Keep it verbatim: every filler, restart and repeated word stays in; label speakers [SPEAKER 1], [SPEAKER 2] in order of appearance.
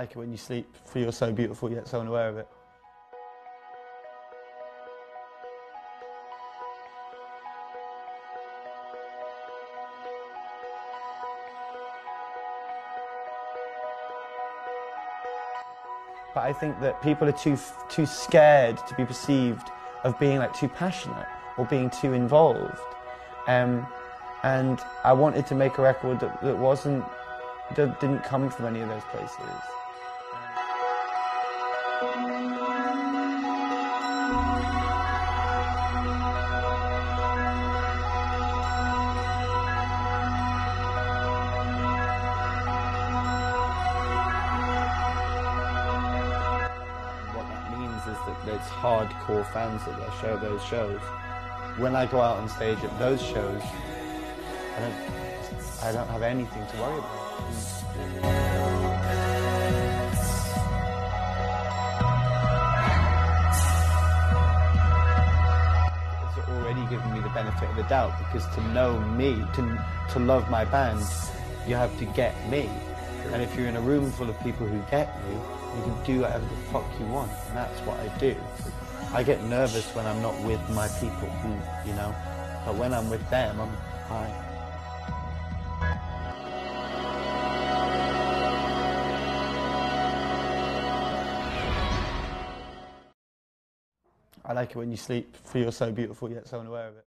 [SPEAKER 1] like it when you sleep, for you're so beautiful yet so unaware of it. But I think that people are too too scared to be perceived of being like too passionate or being too involved. Um, and I wanted to make a record that, that wasn't, that didn't come from any of those places. What that means is that there's hardcore fans that will show those shows. When I go out on stage at those shows, I don't, I don't have anything to worry about. It's already given me the benefit of the doubt, because to know me, to, to love my band, you have to get me. And if you're in a room full of people who get you, you can do whatever the fuck you want, and that's what I do. I get nervous when I'm not with my people, you know, but when I'm with them, I'm fine. I like it when you sleep, for you're so beautiful yet so unaware of it.